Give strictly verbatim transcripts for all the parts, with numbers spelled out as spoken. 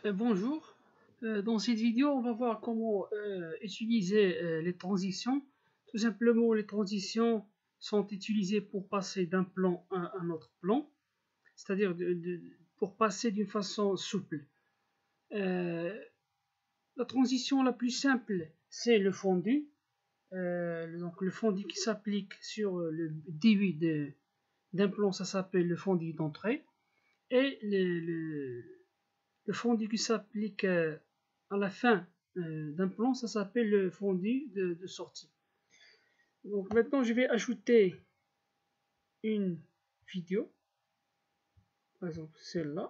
Euh, bonjour, Euh, dans cette vidéo on va voir comment euh, utiliser euh, les transitions. Tout simplement, les transitions sont utilisées pour passer d'un plan à un autre plan, c'est-à-dire de, de, pour passer d'une façon souple. Euh, la transition la plus simple, c'est le fondu. Euh, donc le fondu qui s'applique sur le début d'un plan, ça s'appelle le fondu d'entrée. Et le, le, le fondu qui s'applique euh, à la fin euh, d'un plan, ça s'appelle le fondu de, de sortie. Donc maintenant, je vais ajouter une vidéo, par exemple celle-là.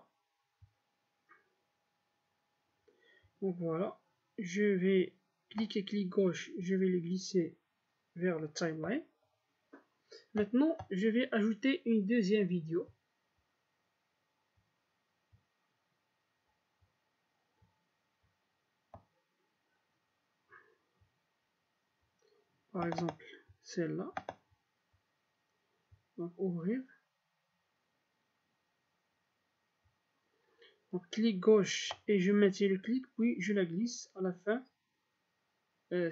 Donc voilà, je vais cliquer clic gauche, je vais le glisser vers le timeline. Maintenant, je vais ajouter une deuxième vidéo. Par exemple, celle-là. Donc ouvrir. Donc clic gauche et je maintiens le clic, puis je la glisse à la fin euh,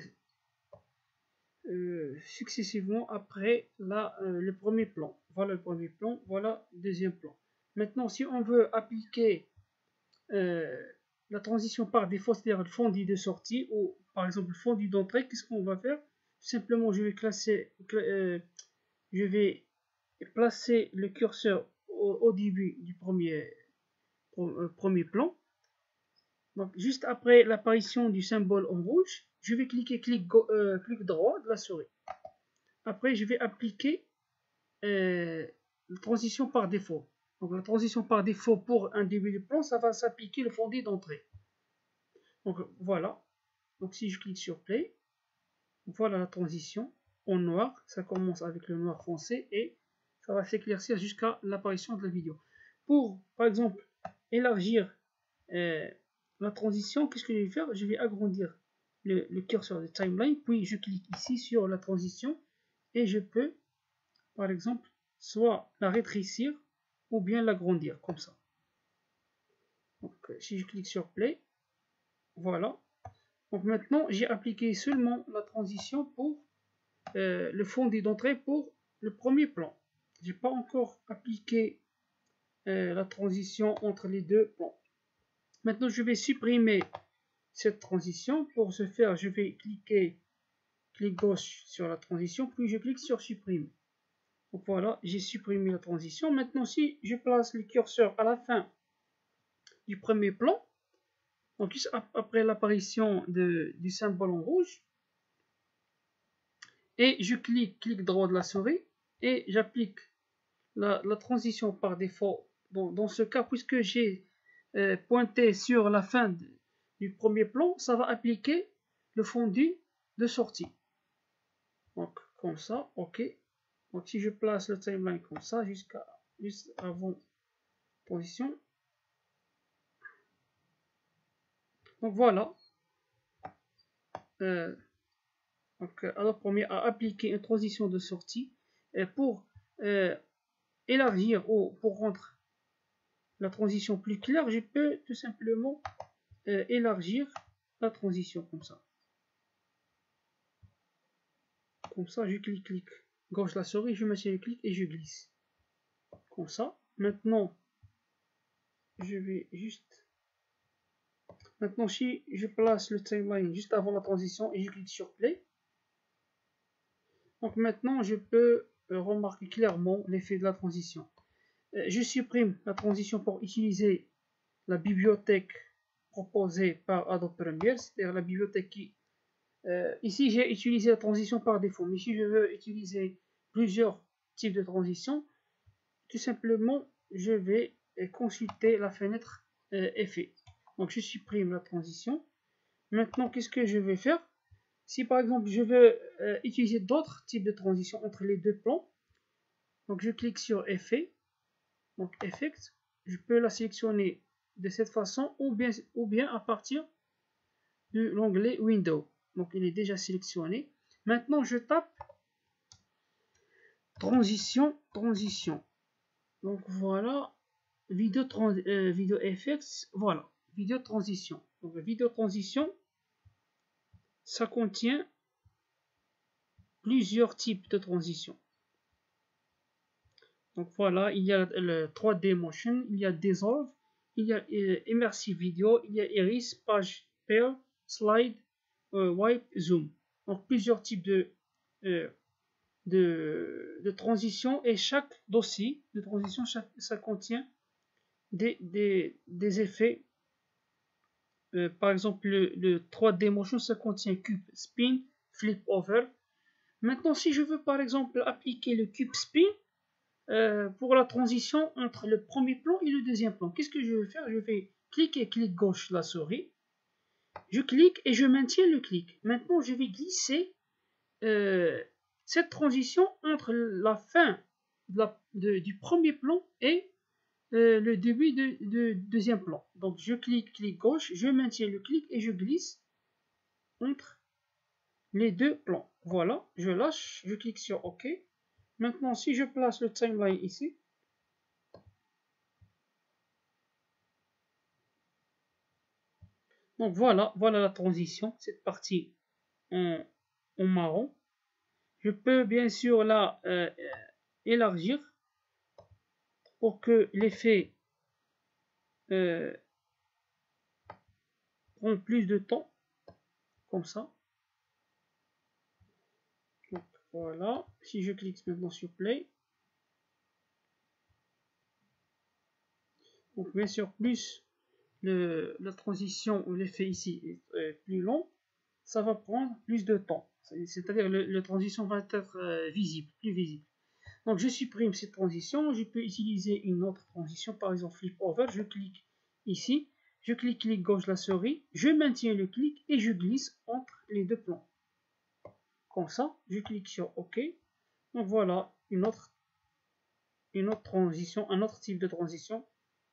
euh, successivement après la, euh, le premier plan. Voilà le premier plan, voilà le deuxième plan. Maintenant, si on veut appliquer euh, la transition par défaut, c'est-à-dire le fondu de sortie ou par exemple le fondu d'entrée, qu'est-ce qu'on va faire? Simplement, je vais classer, euh, je vais placer le curseur au, au début du premier, premier plan. Donc, juste après l'apparition du symbole en rouge, je vais cliquer clic, euh, clic droit de la souris. Après, je vais appliquer euh, la transition par défaut. Donc, la transition par défaut pour un début de plan, ça va s'appliquer le fondu d'entrée. Donc, voilà. Donc, si je clique sur Play, voilà la transition en noir. Ça commence avec le noir foncé et ça va s'éclaircir jusqu'à l'apparition de la vidéo. Pour, par exemple, élargir euh, la transition, qu'est-ce que je vais faire? Je vais agrandir le, le curseur de timeline, puis je clique ici sur la transition et je peux, par exemple, soit la rétrécir ou bien l'agrandir comme ça. Donc, si je clique sur Play, voilà. Donc maintenant, j'ai appliqué seulement la transition pour euh, le fondu d'entrée pour le premier plan. J'ai pas encore appliqué euh, la transition entre les deux plans. Maintenant, je vais supprimer cette transition. Pour ce faire, je vais cliquer clic gauche sur la transition, puis je clique sur supprimer. Donc voilà, j'ai supprimé la transition. Maintenant, si je place le curseur à la fin du premier plan, donc après l'apparition du symbole en rouge, et je clique clic droit de la souris et j'applique la, la transition par défaut. Bon, dans ce cas, puisque j'ai euh, pointé sur la fin de, du premier plan, ça va appliquer le fondu de sortie. Donc comme ça, ok. Donc si je place le timeline comme ça jusqu'à juste avant position. Donc voilà. Euh, donc alors premier à appliquer une transition de sortie et pour euh, élargir ou pour rendre la transition plus claire, je peux tout simplement euh, élargir la transition comme ça. Comme ça, je clique, clique gauche la souris, je maintiens le clic et je glisse. Comme ça. Maintenant, je vais juste. Maintenant, si je place le timeline juste avant la transition et je clique sur Play. Donc maintenant, je peux remarquer clairement l'effet de la transition. Je supprime la transition pour utiliser la bibliothèque proposée par Adobe Premiere, c'est-à-dire la bibliothèque qui... Euh, ici, j'ai utilisé la transition par défaut, mais si je veux utiliser plusieurs types de transitions, tout simplement, je vais consulter la fenêtre euh, Effet. Donc, je supprime la transition. Maintenant, qu'est-ce que je vais faire? Si par exemple, je veux euh, utiliser d'autres types de transitions entre les deux plans, donc je clique sur Effet, donc Effect, je peux la sélectionner de cette façon ou bien, ou bien à partir de l'onglet Window. Donc il est déjà sélectionné. Maintenant je tape transition, transition. Donc voilà, vidéo, euh, vidéo effects, voilà. vidéo transition. Donc, vidéo transition, ça contient plusieurs types de transitions. Donc voilà, il y a le trois D motion, il y a dissolve, il y a euh, immersive vidéo, il y a iris, page, pair, slide, euh, wipe, zoom. Donc plusieurs types de, euh, de, de transitions, et chaque dossier de transition, chaque, ça contient des, des, des effets. Euh, par exemple, le, le trois D motion, ça contient cube, spin, flip over. Maintenant, si je veux par exemple appliquer le cube spin, Euh, pour la transition entre le premier plan et le deuxième plan, qu'est-ce que je vais faire? Je vais cliquer, clic gauche la souris, je clique et je maintiens le clic. Maintenant, je vais glisser euh, cette transition entre la fin de la, de, du premier plan et euh, le début du de, de deuxième plan. Donc, je clique, clic gauche, je maintiens le clic et je glisse entre les deux plans. Voilà, je lâche, je clique sur OK. Maintenant, si je place le timeline ici, donc voilà, voilà la transition, cette partie en, en marron. Je peux bien sûr la euh, élargir pour que l'effet euh, prenne plus de temps, comme ça. Donc voilà, si je clique maintenant sur play, donc bien sûr plus le, la transition ou l'effet ici est euh, plus long, ça va prendre plus de temps. C'est-à-dire le, la transition va être euh, visible, plus visible. Donc je supprime cette transition, je peux utiliser une autre transition, par exemple flip over, je clique ici, je clique clic gauche la souris, je maintiens le clic et je glisse entre les deux plans. Comme ça, je clique sur OK. Donc voilà une autre, une autre transition, un autre type de transition.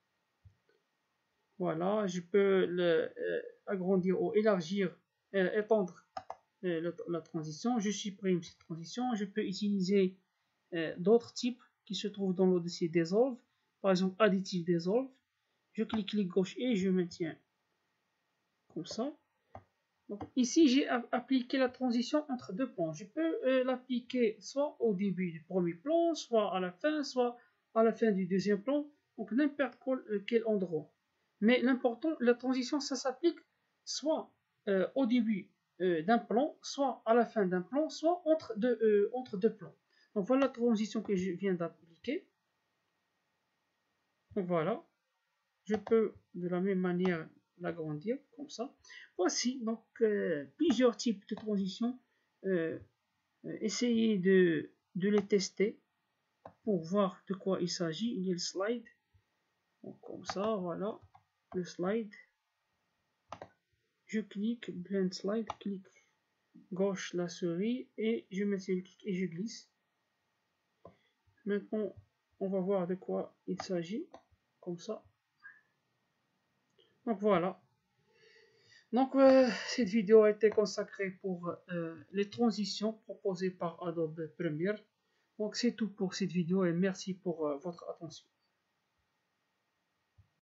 Voilà, je peux le, euh, agrandir ou élargir, euh, étendre euh, le, la transition. Je supprime cette transition, je peux utiliser euh, d'autres types qui se trouvent dans le dossier Dissolve, par exemple Additive Dissolve. Je clique clic gauche et je maintiens comme ça. Donc, ici, j'ai appliqué la transition entre deux plans. Je peux euh, l'appliquer soit au début du premier plan, soit à la fin, soit à la fin du deuxième plan. Donc n'importe quel, euh, quel endroit. Mais l'important, la transition, ça s'applique soit euh, au début euh, d'un plan, soit à la fin d'un plan, soit entre deux, euh, entre deux plans. Donc voilà la transition que je viens d'appliquer. Donc voilà, je peux de la même manière l'agrandir comme ça. Voici donc euh, plusieurs types de transitions. Euh, euh, essayez de, de les tester pour voir de quoi il s'agit. Il y a le slide. Donc, comme ça, voilà le slide. Je clique, blend slide, clic gauche la souris et je mets le clic et je glisse. Maintenant, on va voir de quoi il s'agit. Comme ça. Donc voilà. Donc euh, cette vidéo a été consacrée pour euh, les transitions proposées par Adobe Premiere. Donc c'est tout pour cette vidéo et merci pour euh, votre attention.